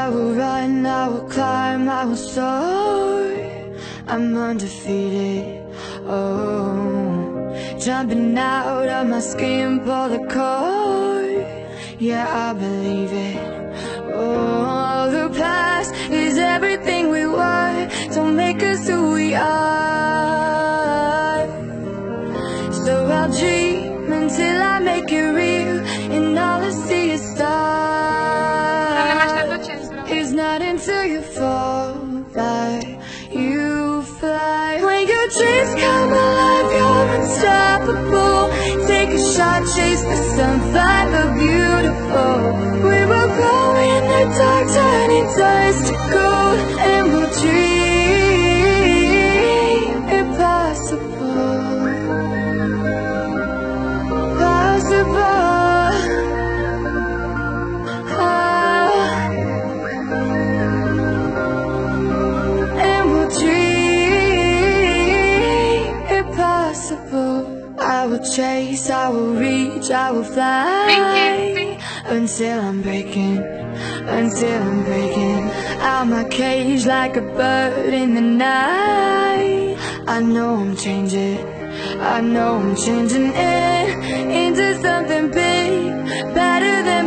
I will run, I will climb, I will soar. I'm undefeated, oh. Jumping out of my skin, pull the cord. Yeah, I believe it. Oh, the past is everything we were. Don't make us who we are. So I'll dream until I make it real, and all I see is stars. It's not until you fall that you fly. When your dreams come alive, you're unstoppable. Take a shot, chase the sun, find the beautiful. We will glow in the dark, turning dust to gold, and we'll dream impossible. I will chase, I will reach, I will fly until I'm breaking out my cage like a bird in the night. I know I'm changing into something big, better than